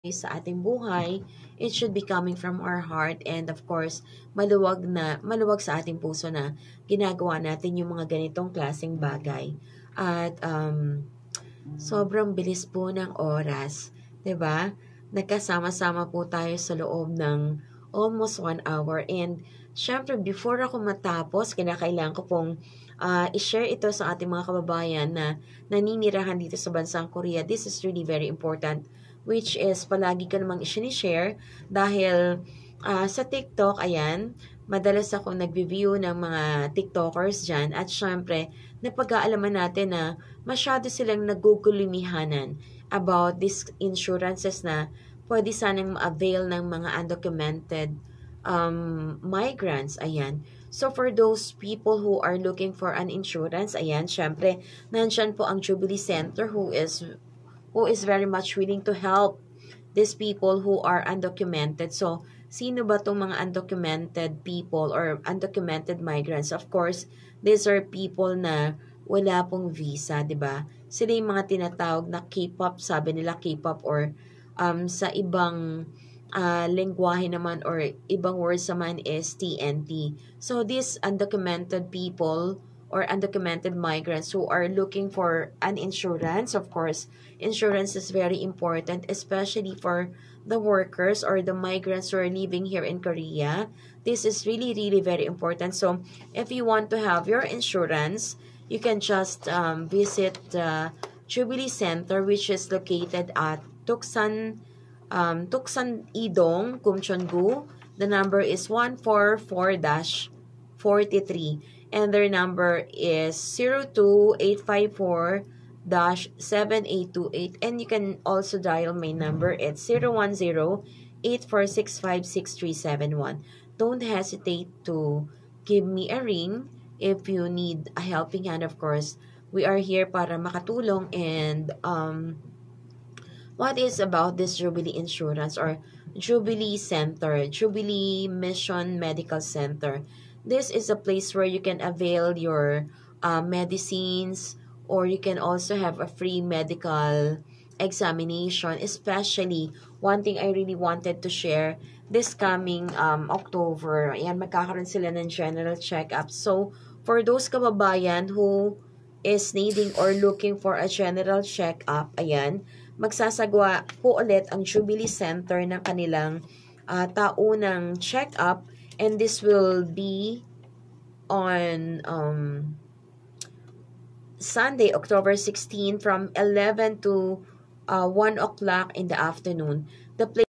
sa ating buhay, it should be coming from our heart, and of course, maluwag sa ating puso na ginagawa natin yung mga ganitong klaseng bagay. At sobrang bilis po ng oras, 'di ba? Nagkasama-sama po tayo sa loob ng almost 1 hour, and syempre before ako matapos, kinakailangan ko pong i-share ito sa ating mga kababayan na naninirahan dito sa bansang Korea. This is really very important, which is palagi ko namang i-share dahil sa TikTok, ayan, madalas ako nag-review ng mga TikTokers dyan, at syempre, napag-aalaman natin na masyado silang nagugulumihanan about these insurances na pwede sanang ma-avail ng mga undocumented migrants, ayan. So, for those people who are looking for an insurance, ayan, syempre, nandyan po ang Jubilee Center who is very much willing to help these people who are undocumented. So, sino ba itong mga undocumented people or undocumented migrants? Of course, these are people na wala pong visa, di ba? Sila yung mga tinatawag na K-pop, sabi nila K-pop, or sa ibang lengguwahe naman or ibang words naman is TNT. So, these undocumented people or undocumented migrants who are looking for an insurance, of course, insurance is very important, especially for the workers or the migrants who are living here in Korea. This is really, really very important. So, if you want to have your insurance, you can just visit the Jubilee Center, which is located at Tuksan Idong, Kumchon-gu. The number is 144-43. And their number is 02854-7828. And you can also dial my number at 010-8465-6371. Don't hesitate to give me a ring if you need a helping hand. Of course, we are here para makatulong. And what is about this Jubilee Insurance or Jubilee Center, Jubilee Mission Medical Center? This is a place where you can avail your medicines, or you can also have a free medical examination. Especially, one thing I really wanted to share, this coming October, ayan, magkakaroon sila ng general check-up. So, for those kababayan who is needing or looking for a general check-up, ayan, magsasagawa po ulit ang Jubilee Center ng kanilang taunang check-up. And this will be on Sunday, October 16, from 11 to 1 o'clock in the afternoon. The place